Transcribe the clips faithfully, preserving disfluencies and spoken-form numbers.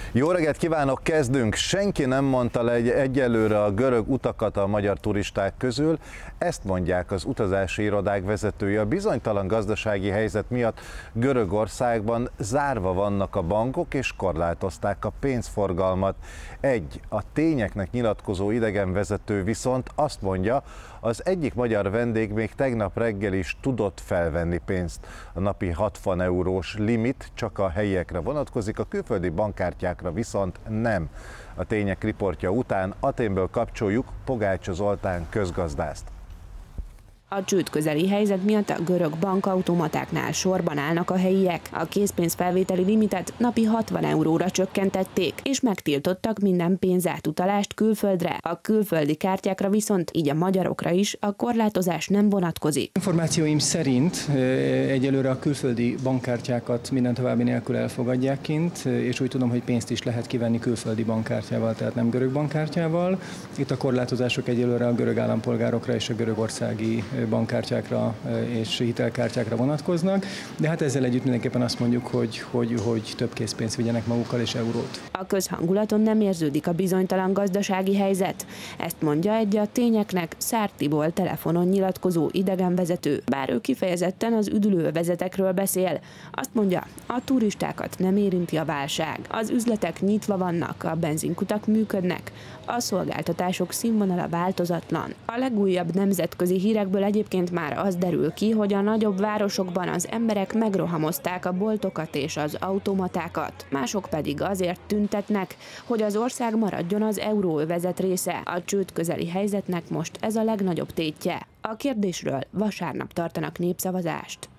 Jó reggelt kívánok, kezdünk! Senki nem mondta le egy egyelőre a görög utakat a magyar turisták közül, ezt mondják az utazási irodák vezetői. A bizonytalan gazdasági helyzet miatt Görögországban zárva vannak a bankok és korlátozták a pénzforgalmat. Egy a tényeknek nyilatkozó idegenvezető viszont azt mondja, az egyik magyar vendég még tegnap reggel is tudott felvenni pénzt. A napi hatvan eurós limit csak a helyiekre vonatkozik, a külföldi bankkártyákra viszont nem. A tények riportja után Athénből kapcsoljuk Pogácsa Zoltán közgazdászt. A csőd közeli helyzet miatt a görög bankautomatáknál sorban állnak a helyiek. A készpénzfelvételi limitet napi hatvan euróra csökkentették, és megtiltottak minden pénzátutalást külföldre. A külföldi kártyákra viszont, így a magyarokra is, a korlátozás nem vonatkozik. Információim szerint egyelőre a külföldi bankkártyákat minden további nélkül elfogadják kint, és úgy tudom, hogy pénzt is lehet kivenni külföldi bankkártyával, tehát nem görög bankkártyával. Itt a korlátozások egyelőre a görög állampolgárokra és a görögországi bankkártyákra és hitelkártyákra vonatkoznak, de hát ezzel együtt mindenképpen azt mondjuk, hogy, hogy, hogy több készpénzt vigyenek magukkal és eurót. A közhangulaton nem érződik a bizonytalan gazdasági helyzet. Ezt mondja egy a tényeknek Szár Tibor telefonon nyilatkozó idegenvezető, bár ő kifejezetten az üdülővezetekről beszél. Azt mondja, a turistákat nem érinti a válság. Az üzletek nyitva vannak, a benzinkutak működnek, a szolgáltatások színvonala változatlan. A legújabb nemzetközi hírekből egyébként már az derül ki, hogy a nagyobb városokban az emberek megrohamozták a boltokat és az automatákat, mások pedig azért tüntetnek, hogy az ország maradjon az euróövezet része. A csőd közeli helyzetnek most ez a legnagyobb tétje. A kérdésről vasárnap tartanak népszavazást.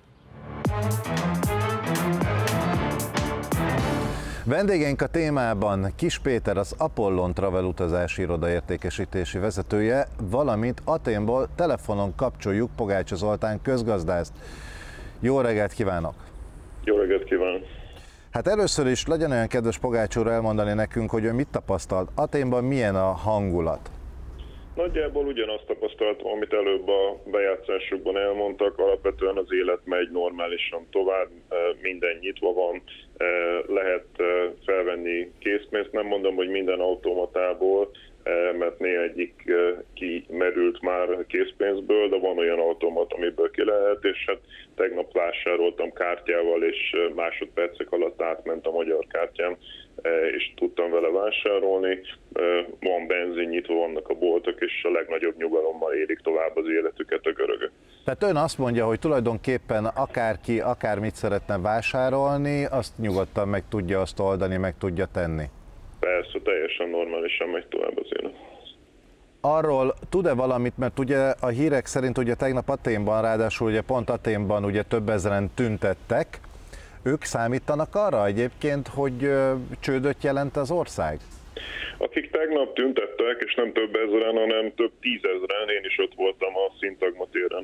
Vendégeink a témában Kiss Péter, az Apollon Travel utazási iroda értékesítési vezetője, valamint Athénból telefonon kapcsoljuk Pogácsa Zoltán közgazdászt. Jó reggelt kívánok! Jó reggelt kívánok! Hát először is legyen olyan kedves Pogács úr elmondani nekünk, hogy ön mit tapasztalt. Athénban milyen a hangulat? Nagyjából ugyanazt tapasztaltam, amit előbb a bejátszásokban elmondtak, alapvetően az élet megy normálisan tovább, minden nyitva van, lehet felvenni készpénzt, nem mondom, hogy minden automatából, mert néha egyik kimerült már készpénzből, de van olyan automat, amiből ki lehet, és hát tegnap vásároltam kártyával, és másodpercek alatt átment a magyar kártyám, és tudtam vele vásárolni. Van benzin, nyitva vannak a boltok, és a legnagyobb nyugalommal élik tovább az életüket a görögök. Tehát ön azt mondja, hogy tulajdonképpen akárki, akármit szeretne vásárolni, azt nyugodtan meg tudja azt oldani, meg tudja tenni? Persze, teljesen normálisan megy tovább az élet. Arról tud-e valamit, mert ugye a hírek szerint ugye tegnap Athénban, ráadásul ugye pont Athénban ugye több ezeren tüntettek, ők számítanak arra egyébként, hogy csődöt jelent az ország? Akik tegnap tüntettek, és nem több ezeren, hanem több tízezren, én is ott voltam a Szintagma téren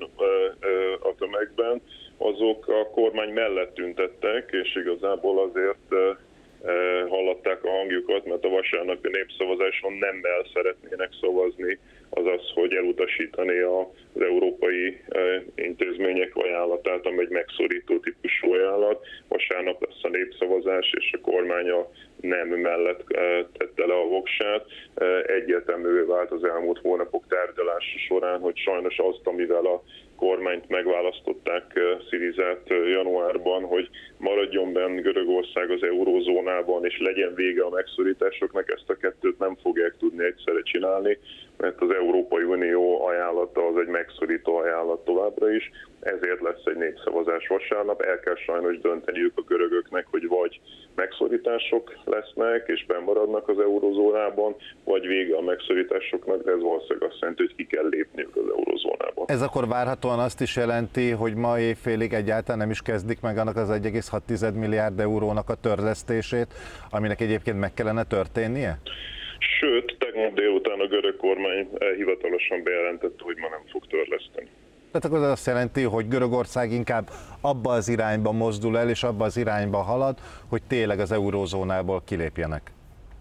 a tömegben, azok a kormány mellett tüntettek, és igazából azért hallatták a hangjukat, mert a vasárnapi népszavazáson nemmel szeretnének szavazni, azaz, hogy elutasítani az európai intézmények ajánlatát, ami egy megszorító típusú ajánlat. Vasárnap lesz a népszavazás, és a kormány a nem mellett tette le a voksát. Egyértelművé vált az elmúlt hónapok tárgyalása során, hogy sajnos azt, amivel a kormányt megválasztották Szirizát januárban, hogy maradjon benne Görögország az eurózónában, és legyen vége a megszorításoknak, ezt a kettőt nem fogják tudni egyszerre csinálni, mert az Európai Unió ajánlata az egy megszorító ajánlat továbbra is, ezért lesz egy népszavazás vasárnap. El kell sajnos dönteniük a görögöknek, hogy vagy megszorítások lesznek, és bennmaradnak az eurózónában, vagy vége a megszorításoknak, de ez valószínűleg azt jelenti, hogy ki kell lépniük az eurózónából. Ez akkor várhatóan azt is jelenti, hogy ma évfélig egyáltalán nem is kezdik meg annak az egy egész hat milliárd eurónak a törlesztését, aminek egyébként meg kellene történnie? Sőt, tegnap délután a görög kormány hivatalosan bejelentette, hogy ma nem fog törleszteni. Tehát akkor az azt jelenti, hogy Görögország inkább abba az irányba mozdul el, és abba az irányba halad, hogy tényleg az eurózónából kilépjenek.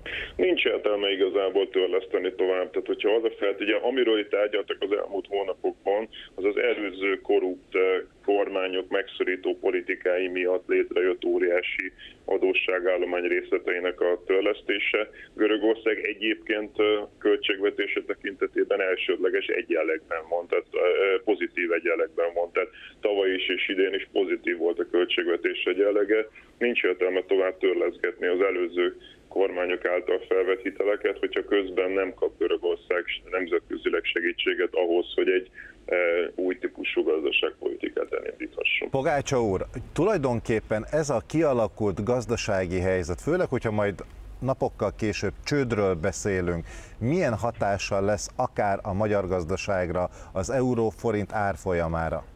Nincs értelme igazából törleszteni tovább. Tehát, hogyha az a felt, ugye, amiről itt tárgyaltak az elmúlt hónapokban, az az előző korrupt kormányok megszorító politikái miatt létrejött óriási adósságállomány részleteinek a törlesztése. Görögország egyébként költségvetése tekintetében elsődleges egyenlegben van, tehát pozitív egyenlegben van. Tehát tavaly is és idén is pozitív volt a költségvetés egyenlege. Nincs értelme tovább törleszgetni az előző kormányok által felvett hiteleket, hogyha közben nem kap Görögország nemzetközileg segítséget ahhoz, hogy egy e, új típusú gazdaságpolitikát elindíthasson. Pogácsa úr, tulajdonképpen ez a kialakult gazdasági helyzet, főleg, hogyha majd napokkal később csődről beszélünk, milyen hatással lesz akár a magyar gazdaságra, az euró-forint árfolyamára?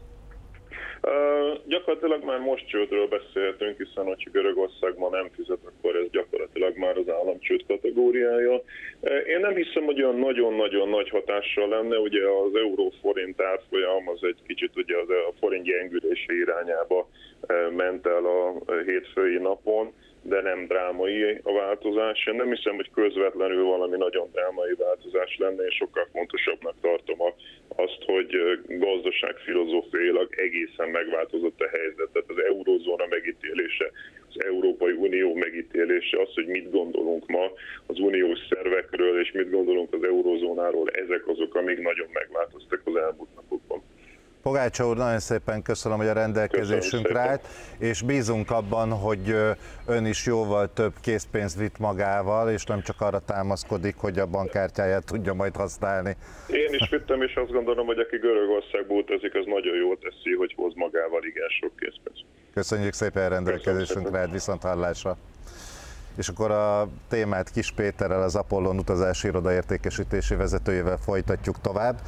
Uh, gyakorlatilag már most csődről beszélhetünk, hiszen hogyha Görögország ma nem fizet, akkor ez gyakorlatilag már az államcsőd kategóriája. Uh, én nem hiszem, hogy olyan nagyon-nagyon nagy hatással lenne, ugye az euró-forint árfolyam az egy kicsit ugye az a forint gyengülése irányába uh, ment el a hétfői napon, de nem drámai a változás. Én nem hiszem, hogy közvetlenül valami nagyon drámai változás lenne, és sokkal fontosabbnak tartom azt, hogy gazdaságfilozófiailag egészen megváltozott a helyzet. Tehát az eurózóna megítélése, az Európai Unió megítélése, az, hogy mit gondolunk ma az uniós szervekről, és mit gondolunk az eurózónáról, ezek azok, amik nagyon megváltoztak az elmúlt napokban. Pogácsa úr, nagyon szépen köszönöm, hogy a rendelkezésünkre állt, és bízunk abban, hogy ön is jóval több készpénzt vitt magával, és nem csak arra támaszkodik, hogy a bankkártyáját tudja majd használni. Én is vittem, és azt gondolom, hogy aki Görögországba utazik, az nagyon jól teszi, hogy hoz magával igen sok készpénzt. Köszönjük szépen a rendelkezésünkre állt, viszonthallásra. És akkor a témát Kis Péterrel, az Apollon utazási iroda értékesítési vezetőjével folytatjuk tovább.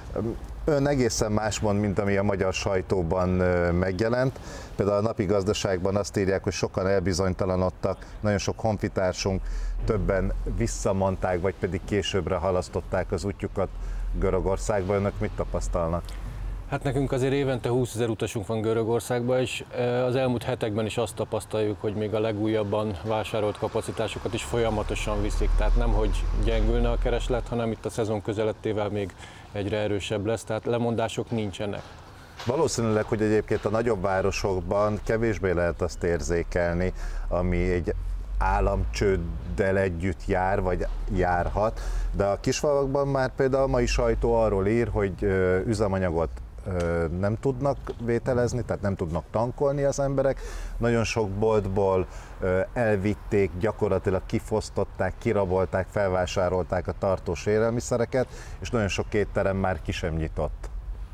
Ön egészen más mond, mint ami a magyar sajtóban megjelent. Például a Napi Gazdaságban azt írják, hogy sokan elbizonytalanodtak, nagyon sok honfitársunk, többen visszamondták, vagy pedig későbbre halasztották az útjukat Görögországba. Önök mit tapasztalnak? Hát nekünk azért évente húszezer utasunk van Görögországban, és az elmúlt hetekben is azt tapasztaljuk, hogy még a legújabban vásárolt kapacitásokat is folyamatosan viszik. Tehát nem, hogy gyengülne a kereslet, hanem itt a szezon közelettével még egyre erősebb lesz, tehát lemondások nincsenek. Valószínűleg, hogy egyébként a nagyobb városokban kevésbé lehet azt érzékelni, ami egy államcsőddel együtt jár, vagy járhat, de a kisfalvakban már például a mai sajtó arról ír, hogy üzemanyagot nem tudnak vételezni, tehát nem tudnak tankolni az emberek. Nagyon sok boltból elvitték, gyakorlatilag kifosztották, kirabolták, felvásárolták a tartós élelmiszereket, és nagyon sok étterem már ki sem nyitott.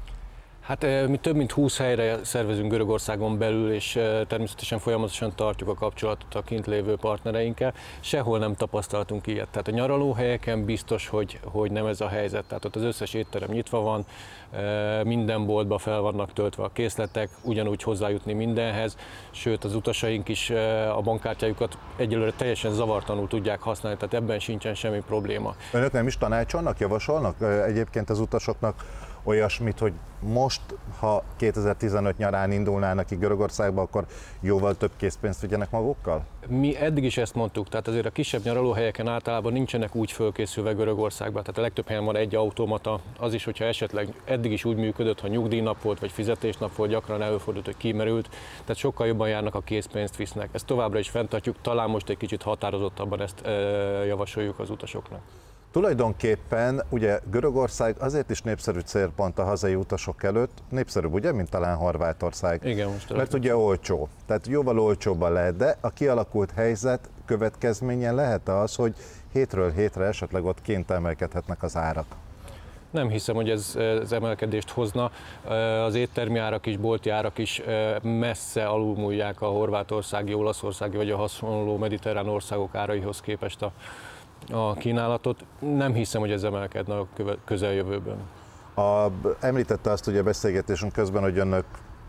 Hát mi több mint húsz helyre szervezünk Görögországon belül, és természetesen folyamatosan tartjuk a kapcsolatot a kint lévő partnereinkkel. Sehol nem tapasztaltunk ilyet. Tehát a nyaralóhelyeken biztos, hogy, hogy nem ez a helyzet. Tehát ott az összes étterem nyitva van, minden boltba fel vannak töltve a készletek, ugyanúgy hozzájutni mindenhez, sőt az utasaink is a bankkártyájukat egyelőre teljesen zavartanul tudják használni, tehát ebben sincsen semmi probléma. Önök nem is tanácsolnak, javasolnak egyébként az utasoknak olyasmit, hogy most, ha kétezer-tizenöt nyarán indulnának ki Görögországba, akkor jóval több készpénzt vigyenek magukkal? Mi eddig is ezt mondtuk, tehát azért a kisebb nyaralóhelyeken általában nincsenek úgy fölkészülve Görögországba, tehát a legtöbb helyen van egy automata, az is, hogyha esetleg eddig is úgy működött, ha nyugdíjnap volt, vagy fizetésnap volt, gyakran előfordult, hogy kimerült, tehát sokkal jobban járnak, a készpénzt visznek. Ezt továbbra is fenntartjuk, talán most egy kicsit határozottabban ezt e, javasoljuk az utasoknak. Tulajdonképpen ugye Görögország azért is népszerű célpont a hazai utasok előtt, népszerűbb ugye, mint talán Horvátország. Igen, most mert ugye olcsó, tehát jóval olcsóbban lehet, de a kialakult helyzet következménye lehet-e az, hogy hétről hétre esetleg ott kint emelkedhetnek az árak? Nem hiszem, hogy ez az emelkedést hozna. Az éttermi árak is, bolti árak is messze alulmúlják a horvátországi, olaszországi vagy a hasonló mediterrán országok áraihoz képest a a kínálatot. Nem hiszem, hogy ez emelkedne a közeljövőben. A, említette azt ugye a beszélgetésünk közben, hogy önök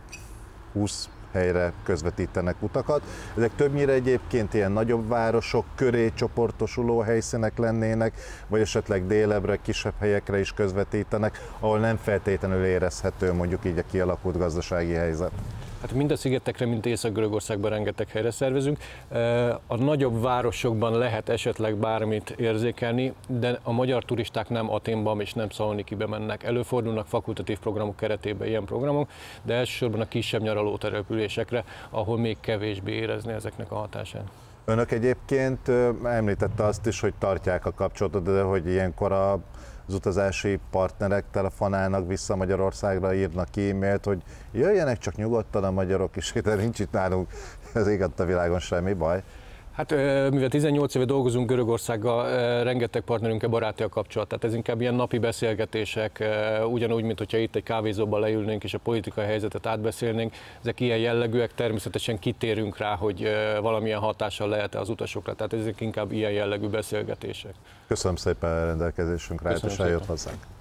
húsz helyre közvetítenek utakat. Ezek többnyire egyébként ilyen nagyobb városok köré csoportosuló helyszínek lennének, vagy esetleg délebbre, kisebb helyekre is közvetítenek, ahol nem feltétlenül érezhető mondjuk így a kialakult gazdasági helyzet. Hát mind a szigetekre, mint Észak-Görögországban rengeteg helyre szervezünk. A nagyobb városokban lehet esetleg bármit érzékelni, de a magyar turisták nem Athénban és nem Szalonikibe mennek. Előfordulnak fakultatív programok keretében ilyen programok, de elsősorban a kisebb nyaralótelepülésekre, ahol még kevésbé érezni ezeknek a hatását. Önök egyébként említette azt is, hogy tartják a kapcsolatot, de hogy ilyenkor a az utazási partnerek telefonálnak vissza Magyarországra, írnak e-mailt, hogy jöjjenek csak nyugodtan a magyarok is, de nincs itt nálunk az ég a világon semmi baj. Hát mivel tizennyolc éve dolgozunk Görögországgal, rengeteg parterünkkel baráti a kapcsolat, tehát ez inkább ilyen napi beszélgetések, ugyanúgy, mint hogyha itt egy kávézóban leülnénk és a politikai helyzetet átbeszélnénk. Ezek ilyen jellegűek, természetesen kitérünk rá, hogy valamilyen hatással lehet az utasokra, tehát ezek inkább ilyen jellegű beszélgetések. Köszönöm szépen a rendelkezésünkre, és eljött hozzánk.